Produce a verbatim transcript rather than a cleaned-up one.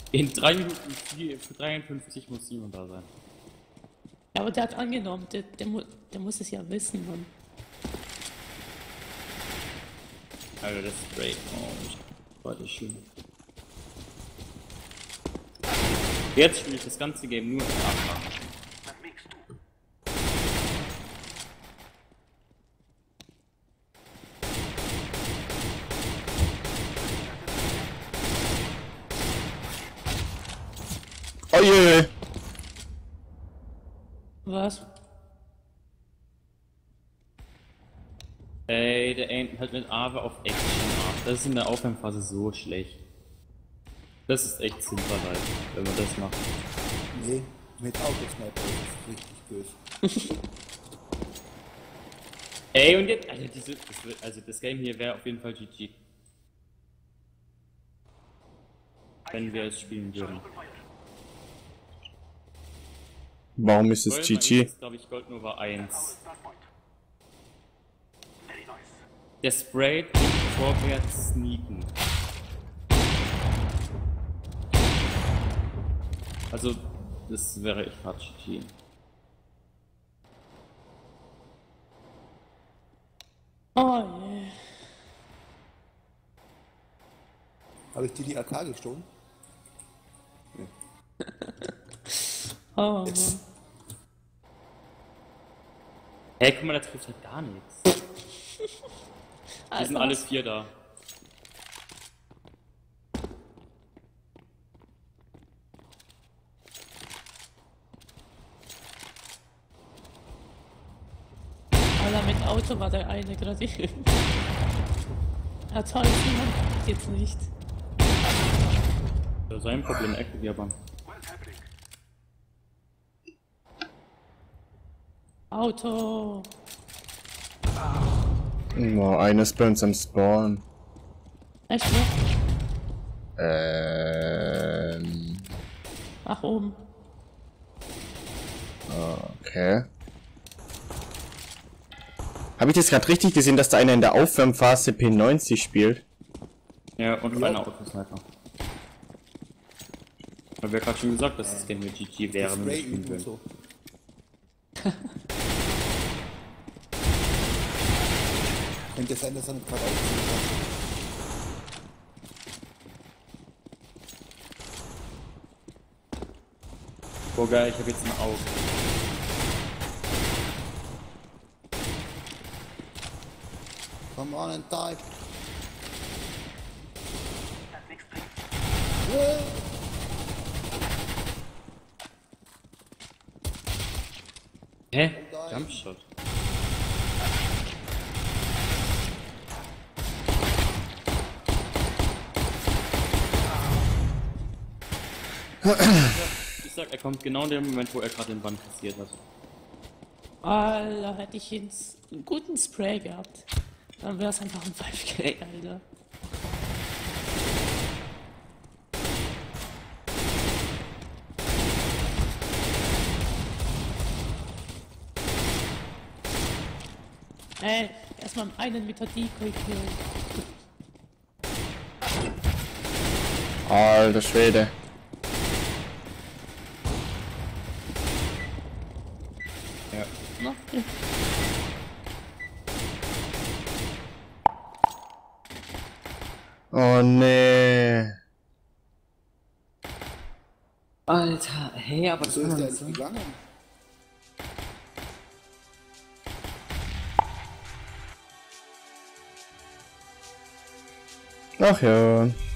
In drei Minuten, vier- für dreiundfünfzig muss Simon da sein. Ja, aber der hat angenommen, der, der, mu der muss es ja wissen, Mann. Alter, das Spray. Oh, war das schön. Jetzt spiele ich das ganze Game nur in Abfahrt. Oh je! Was? Ey, der aimt halt mit Ave auf Action ab. Das ist in der Aufwärmphase so schlecht. Das ist echt sinnvoll, wenn man das macht. Nee, mit Autosniper ist es richtig böse. Ey, und jetzt, Alter, diese, das wird, also das Game hier wäre auf jeden Fall G G. Wenn wir es spielen würden. Warum ist es Gold G G? ist, glaube ich, Gold Nova eins. Der Spray vorwärts sneaken. Also, das wäre echt hart G G. Oh je. Habe ich dir die A K gestohlen? Oh Jetzt. Mann. Hey, guck mal, da trifft halt gar nichts. Wir sind Alter, alle was? vier da. Alter, mit Auto war der eine gerade. Ja toll, Simon, jetzt nicht. Das ist sein Problem, Ecke, aber. Auto. Oh, eines bei uns am Spawn. Echt, ne? Ähm. Ach, oben. Okay. Habe ich das gerade richtig gesehen, dass da einer in der Aufwärmphase P neunzig spielt? Ja, und Ja. einer Autosniper. Weil wir gerade schon gesagt, dass das Game mit G G wäre, wenn wir Spray spielen üben und würden. so. Könnte sein, dass er nicht gerade aufziehen kann. Oh geil, ich habe jetzt ein Auge. Come on and die. Hä? Jumpshot. Ich sag, er kommt genau in dem Moment, wo er gerade den Band kassiert hat. Alter, hätte ich jetzt einen guten Spray gehabt. Dann wäre es einfach ein fünf K, Alter. Ey, erstmal einen mit der Decoy killen. Alter Schwede. Ja. Noch? Oh nee. Alter, hey, aber das So kann ist man der nicht jetzt sagen. gegangen. Ach ja.